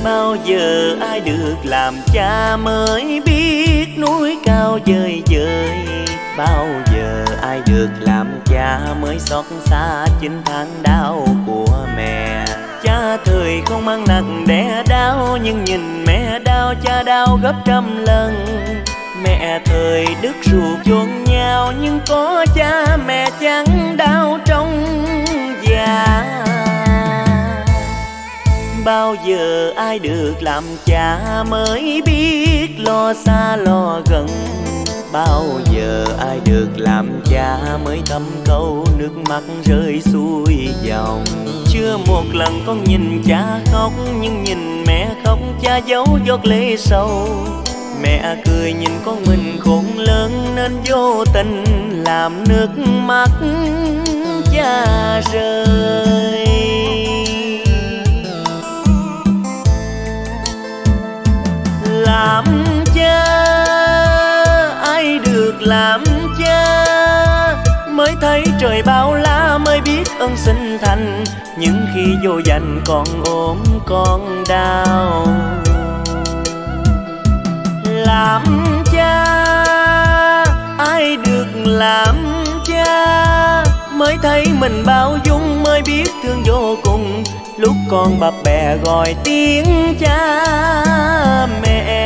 Bao giờ ai được làm cha mới biết núi cao dơi dơi. Bao giờ ai được làm cha mới xót xa 9 tháng đau của mẹ. Cha thời không mang nặng đẻ đau, nhưng nhìn mẹ đau cha đau gấp trăm lần. Mẹ thời đứt ruột chôn nhau, nhưng có cha mẹ chẳng đau trong già. Bao giờ ai được làm cha mới biết lo xa lo gần. Bao giờ ai được làm cha mới thấm câu nước mắt rơi xuôi dòng. Chưa một lần con nhìn cha khóc, nhưng nhìn mẹ khóc cha giấu giọt lệ sâu. Mẹ cười nhìn con mình khôn lớn nên vô tình làm nước mắt cha rơi. Làm cha, ai được làm cha mới thấy trời bao la, mới biết ơn sinh thành. Nhưng khi vô danh còn ốm con đau. Làm cha, ai được làm cha mới thấy mình bao dung, mới biết thương vô cùng. Lúc con bập bẹ gọi tiếng cha mẹ.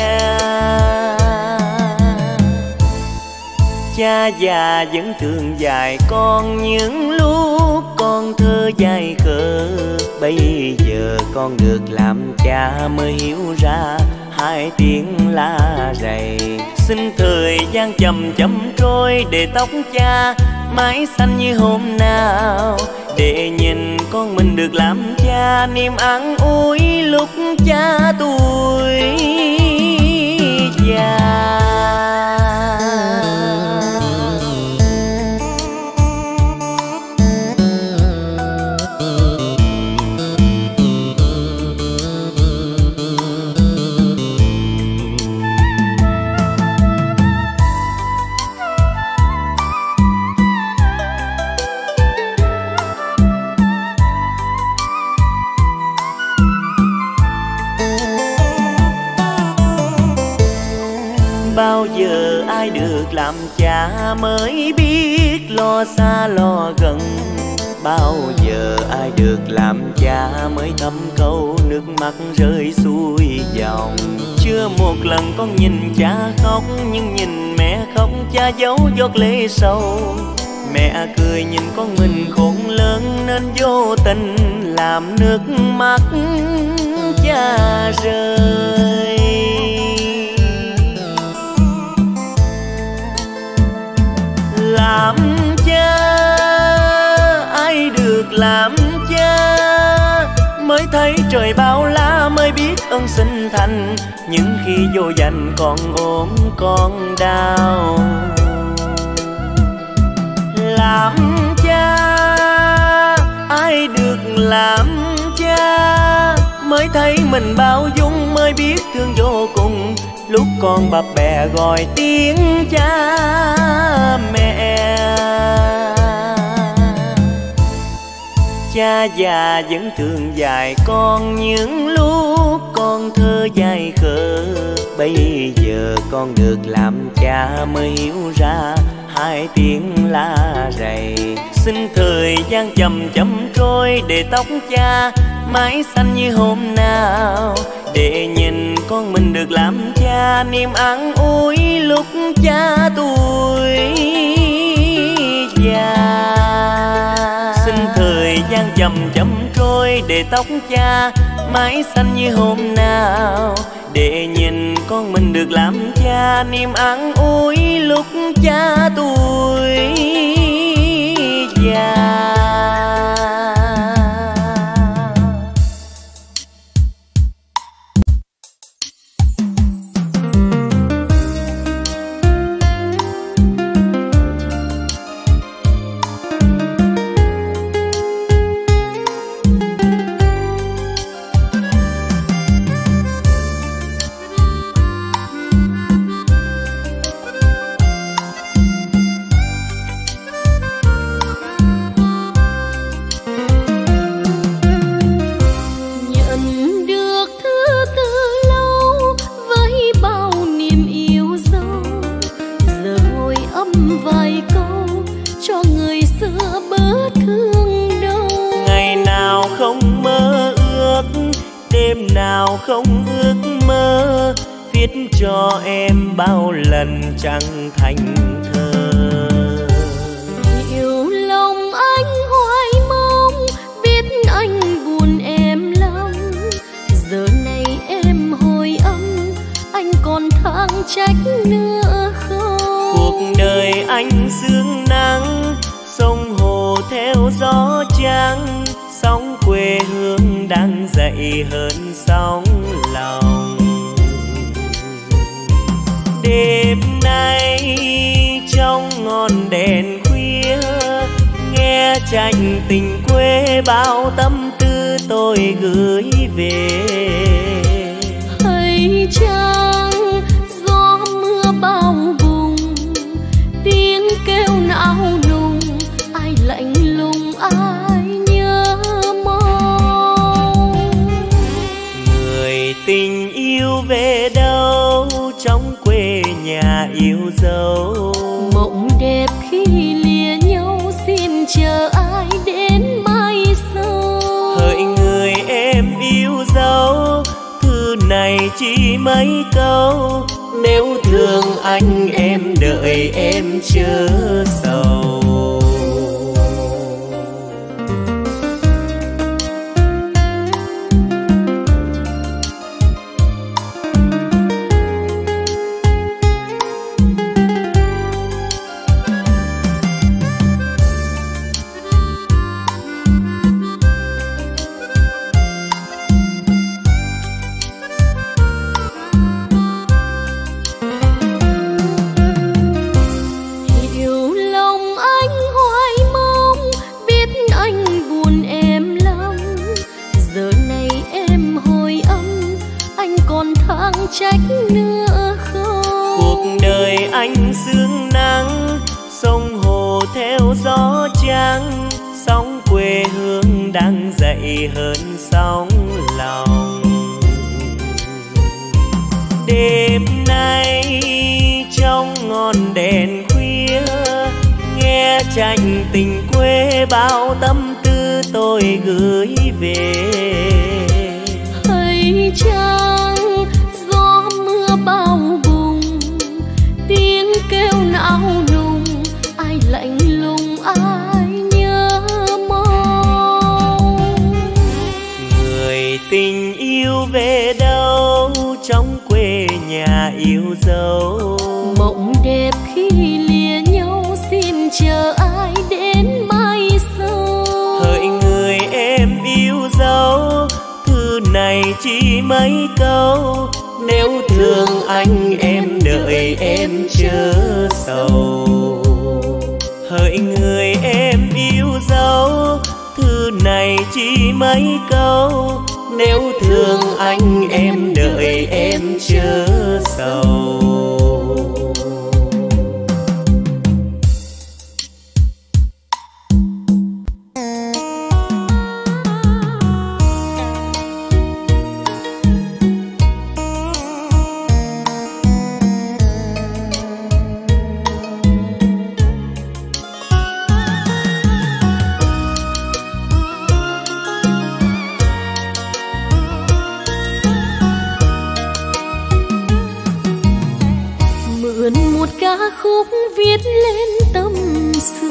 Cha già vẫn thương dạy con những lúc con thơ dại khờ. Bây giờ con được làm cha mới hiểu ra hai tiếng la rầy. Xin thời gian chậm chậm trôi để tóc cha mãi xanh như hôm nào. Để nhìn con mình được làm cha, niềm an ủi lúc cha tuổi già. Bao giờ ai được làm cha mới biết lo xa lo gần. Bao giờ ai được làm cha mới thấm câu nước mắt rơi xuôi dòng. Chưa một lần con nhìn cha khóc, nhưng nhìn mẹ khóc cha giấu giọt lệ sâu. Mẹ cười nhìn con mình khôn lớn nên vô tình làm nước mắt cha rơi. Làm cha, ai được làm cha mới thấy trời bao la, mới biết ơn sinh thành. Nhưng khi vô danh còn ốm con đau. Làm cha, ai được làm cha mới thấy mình bao dung, mới biết thương vô cùng. Lúc con bập bẹ gọi tiếng cha mẹ. Cha già vẫn thương dạy con những lúc con thơ dại khờ. Bây giờ con được làm cha mới hiểu ra hai tiếng la rầy. Xin thời gian chậm chậm trôi để tóc cha mãi xanh như hôm nào. Để nhìn con mình được làm cha, niềm an ủi lúc cha tuổi già. Xin thời gian chậm chậm trôi để tóc cha mãi xanh như hôm nào. Để nhìn con mình được làm cha, niềm an ủi lúc cha tuổi già. không ước mơ, viết cho em bao lần chẳng thành thơ. Hiểu lòng anh hoài mong, biết anh buồn em lắm. Giờ này em hồi âm, anh còn thang trách nữa không? Cuộc đời anh sương nắng, sông hồ theo gió trắng, sóng quê hương đang dậy hơn sóng lòng. Đêm nay trong ngọn đèn khuya, nghe tranh tình quê bao tâm tư tôi gửi về. Hay chăng gió mưa bao vùng, tiếng kêu não nùng, ai lạnh lùng ai nhớ mong. Người tình yêu về đâu, trong quê nhà yêu dấu. Mộng đẹp khi lìa nhau, xin chờ ai đến mai sau. Hỡi người em yêu dấu, thư này chỉ mấy câu. Nếu thương anh em đợi em chớ sầu. Trách nữa không? Cuộc đời anh sương nắng, sông hồ theo gió trắng, sóng quê hương đang dậy hơn sóng lòng. Đêm nay trong ngọn đèn khuya, nghe tranh tình quê bao tâm tư tôi gửi về. Hay chăng bao vùng, tiếng kêu não nùng, ai lạnh lùng ai nhớ mong. Người tình yêu về đâu, trong quê nhà yêu dấu. Mộng đẹp khi lìa nhau, xin chờ ai đến mai sau. Hỡi người em yêu dấu, thư này chỉ mấy câu. Nếu thương anh em đợi em chớ sầu. Hỡi người em yêu dấu, thư này chỉ mấy câu. Nếu thương anh em đợi em chớ sầu. Khúc viết lên tâm sự,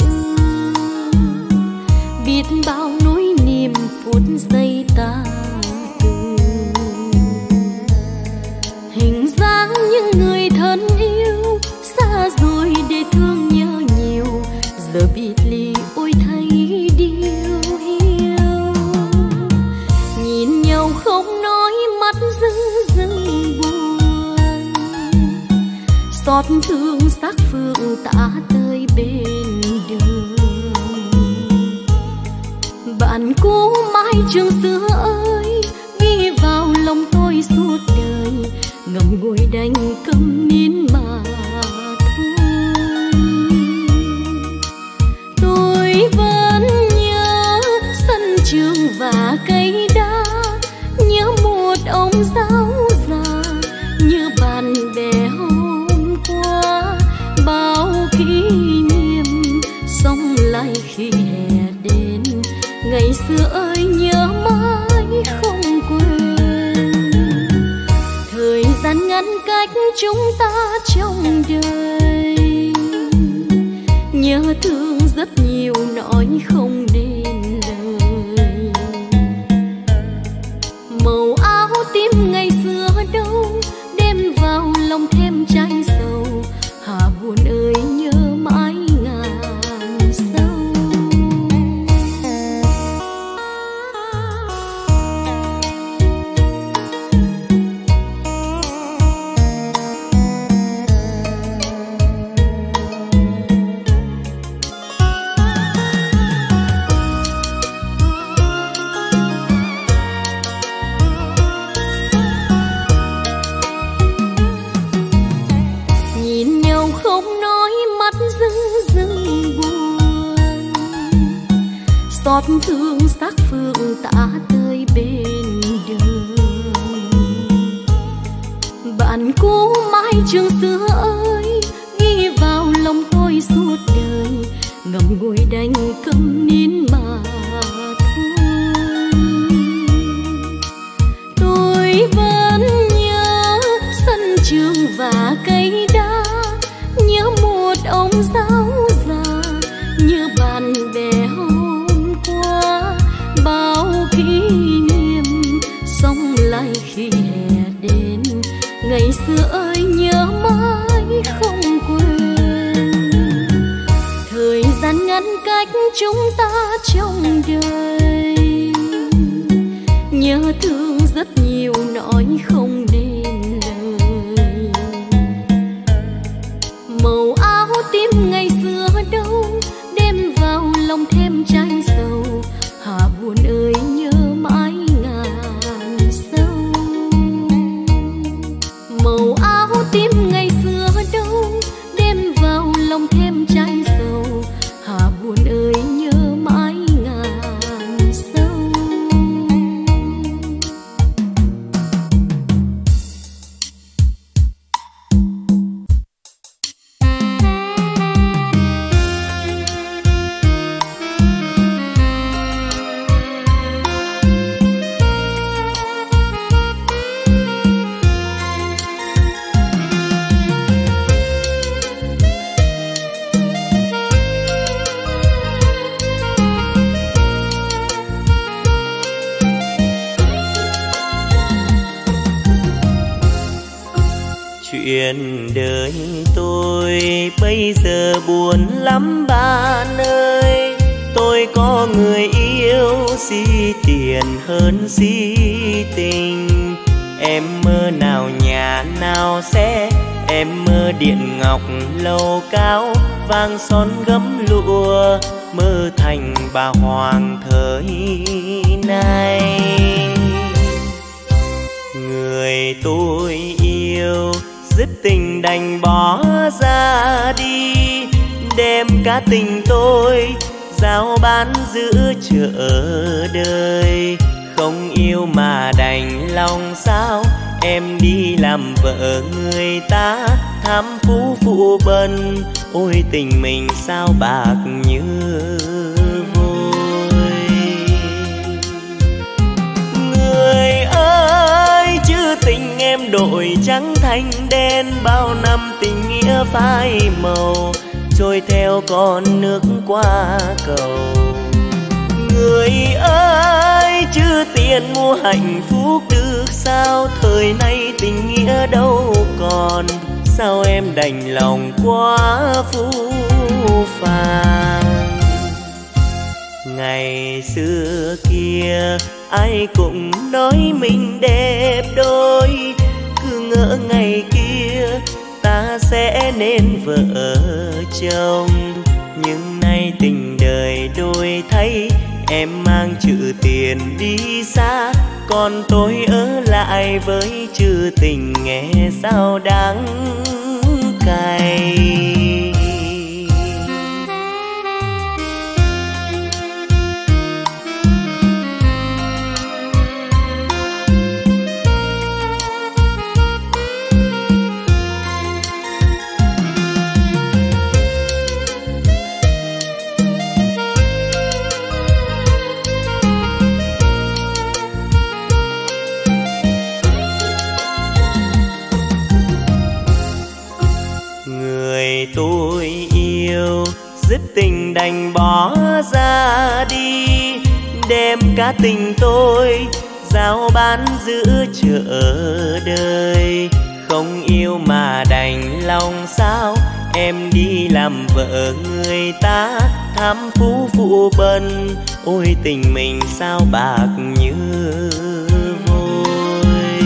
biết bao nỗi niềm phút giây ta từ. Hình dáng những người thân yêu xa rồi để thương nhớ nhiều, giờ biệt ly ôi thấy điều hiu. Nhìn nhau không nói, mắt rưng rưng buồn, xót thương xác phương tả tơi bên đường. Bạn cũ mãi trường xưa ơi, ghi vào lòng tôi suốt đời, ngậm ngùi đành câm nín mà thôi. Tôi vẫn nhớ sân trường và cây đá, nhớ một ông giáo già, như bạn bè hôm qua. Bao kỷ niệm sống lại khi hè đến, ngày xưa ơi nhớ mãi không quên. chúng ta trong đời. Nhớ thương rất nhiều nói không nên lời. Màu áo tím ngày xưa đâu, đem vào lòng thêm trái sầu. Hà buồn ơi nhớ mãi ngàn sâu. Xót thương xác phương tả tơi bên đường. Bạn cũ mái trường xưa ơi, ghi vào lòng tôi suốt đời. Ngậm ngùi đành câm nín mà thôi. Tôi vẫn nhớ sân trường và cây đá, nhớ một ông giáo già, nhớ bạn bè bao kỷ niệm sống lại khi hè đến. Ngày xưa ơi nhớ mãi không quên. Thời gian ngăn cách chúng ta trong đời. Nhớ thương rất nhiều nói không nên lời. Màu áo tím ngày xưa đâu, đem vào lòng thêm trái sầu. Hà buồn ơi nhớ mãi ngàn sâu. Màu áo tím ngày xưa đâu, đem vào lòng thêm trái sầu. Hà buồn ơi nhớ mãi ngàn sâu. Chuyện đời tôi bây giờ buồn lắm bạn ơi. Tôi có người yêu si tiền hơn si tình. Em mơ nào nhà nào xe, em mơ điện ngọc lầu cao, vàng son gấm lụa, mơ thành bà hoàng thời nay. Người tôi yêu dứt tình đành bỏ ra đi, đem cả tình tôi giao bán giữa chợ đời. Không yêu mà đành lòng sao, em đi làm vợ người ta, tham phú phụ bần. Ôi tình mình sao bạc như vôi. Người ơi chữ tình em đổi trắng thành đen, bao năm tình nghĩa phai màu, trôi theo con nước qua cầu. Người ơi chữ tiền mua hạnh phúc được sao, thời nay tình nghĩa đâu còn, sao em đành lòng quá phũ phàng. Ngày xưa kia ai cũng nói mình đẹp đôi, cứ ngỡ ngày kia ta sẽ nên vợ chồng. Nhưng nay tình đời đổi thay, em mang chữ tiền đi xa, còn tôi ở lại với chữ tình nghe sao đáng cay. đành bỏ ra đi, đem cả tình tôi giao bán giữa chợ đời. Không yêu mà đành lòng sao, em đi làm vợ người ta tham phú phụ bần. Ôi tình mình sao bạc như vôi.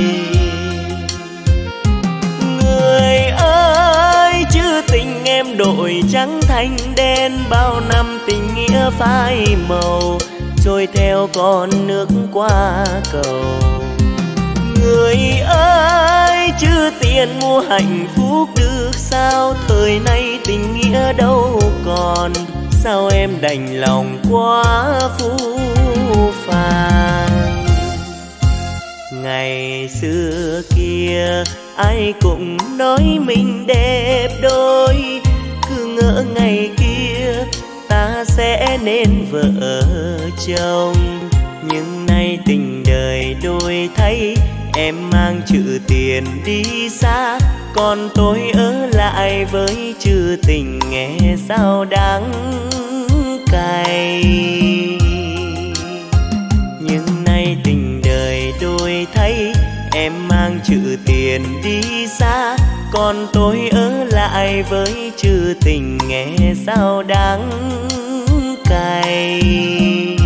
Người ơi chữ tình em đổi trắng thành đen, bao năm tình nghĩa phai màu trôi theo con nước qua cầu. Người ơi chữ tiền mua hạnh phúc được sao, thời nay tình nghĩa đâu còn, sao em đành lòng quá phũ phàng. Ngày xưa kia ai cũng nói mình đẹp đôi, cứ ngỡ ngày kia ta sẽ nên vợ chồng. Nhưng nay tình đời đổi thay, em mang chữ tiền đi xa, còn tôi ở lại với chữ tình nghe sao đắng cay. Nhưng nay tình đời đổi thay, em mang chữ tiền đi xa, còn tôi ở lại với chữ tình nghe sao đắng cay.